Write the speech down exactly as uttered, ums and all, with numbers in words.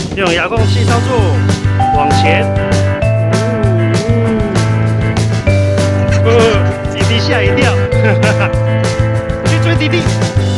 用遥控器操作，往前。哦，弟弟吓一跳，去追弟弟。